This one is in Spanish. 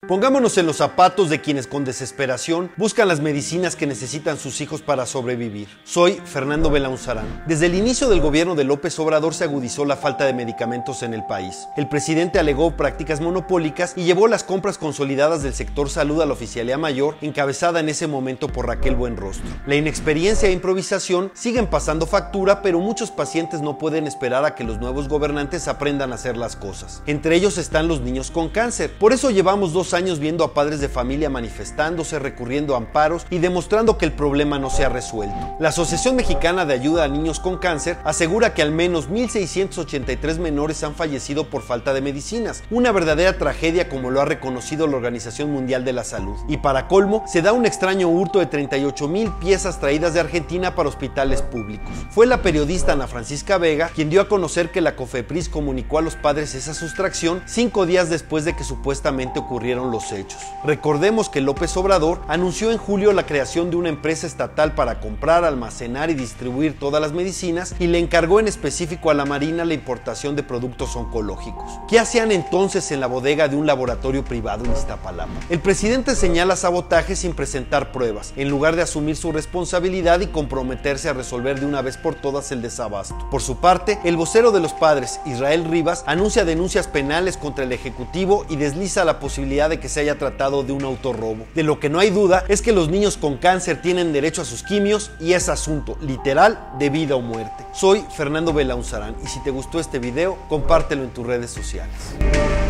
Pongámonos en los zapatos de quienes con desesperación buscan las medicinas que necesitan sus hijos para sobrevivir. Soy Fernando Belaunzarán. Desde el inicio del gobierno de López Obrador se agudizó la falta de medicamentos en el país. El presidente alegó prácticas monopólicas y llevó las compras consolidadas del sector salud a la Oficialía Mayor, encabezada en ese momento por Raquel Buenrostro. La inexperiencia e improvisación siguen pasando factura, pero muchos pacientes no pueden esperar a que los nuevos gobernantes aprendan a hacer las cosas. Entre ellos están los niños con cáncer. Por eso llevamos 2 años viendo a padres de familia manifestándose, recurriendo a amparos y demostrando que el problema no se ha resuelto. La Asociación Mexicana de Ayuda a Niños con Cáncer asegura que al menos 1,683 menores han fallecido por falta de medicinas, una verdadera tragedia como lo ha reconocido la Organización Mundial de la Salud. Y para colmo, se da un extraño hurto de 38,000 piezas traídas de Argentina para hospitales públicos. Fue la periodista Ana Francisca Vega quien dio a conocer que la COFEPRIS comunicó a los padres esa sustracción 5 días después de que supuestamente ocurrieron los hechos. Recordemos que López Obrador anunció en julio la creación de una empresa estatal para comprar, almacenar y distribuir todas las medicinas y le encargó en específico a la Marina la importación de productos oncológicos. ¿Qué hacían entonces en la bodega de un laboratorio privado en Iztapalapa? El presidente señala sabotaje sin presentar pruebas, en lugar de asumir su responsabilidad y comprometerse a resolver de una vez por todas el desabasto. Por su parte, el vocero de los padres, Israel Rivas, anuncia denuncias penales contra el Ejecutivo y desliza la posibilidad de que se haya tratado de un autorrobo. De lo que no hay duda es que los niños con cáncer tienen derecho a sus quimios y es asunto, literal, de vida o muerte. Soy Fernando Belaunzarán y si te gustó este video, compártelo en tus redes sociales.